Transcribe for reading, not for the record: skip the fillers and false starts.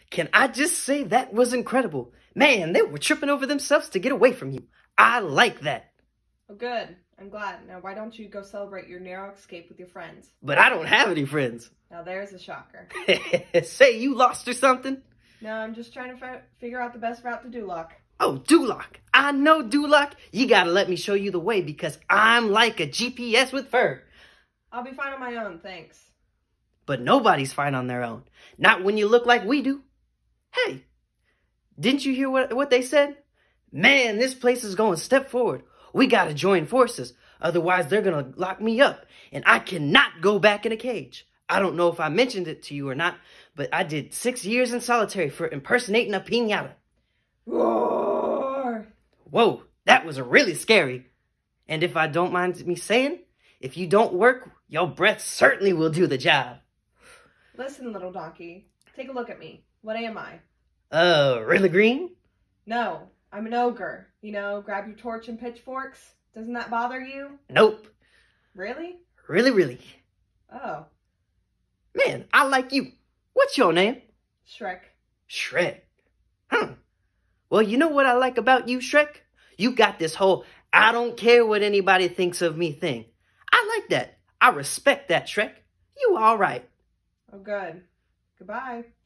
Can I just say that was incredible? Man, they were tripping over themselves to get away from you. I like that. Oh, good. I'm glad. Now, why don't you go celebrate your narrow escape with your friends? But I don't have any friends. Now, there's a shocker. Say you lost or something? No, I'm just trying to figure out the best route to Duloc. Oh, Duloc. I know Duloc. You gotta let me show you the way because I'm like a GPS with fur. I'll be fine on my own, thanks. But nobody's fine on their own. Not when you look like we do. Hey, didn't you hear what they said? Man, this place is going a step forward. We gotta join forces. Otherwise, they're gonna lock me up. And I cannot go back in a cage. I don't know if I mentioned it to you or not, but I did 6 years in solitary for impersonating a piñata. Roar! Whoa, that was really scary. And if I don't mind me saying, if you don't work, your breath certainly will do the job. Listen, little donkey. Take a look at me. What am I? Really green? No, I'm an ogre. You know, grab your torch and pitchforks. Doesn't that bother you? Nope. Really? Really. Oh. Man, I like you. What's your name? Shrek. Shrek. Well, you know what I like about you, Shrek? You got this whole I don't care what anybody thinks of me thing. I like that. I respect that, Shrek. You all right. Oh, good. Goodbye.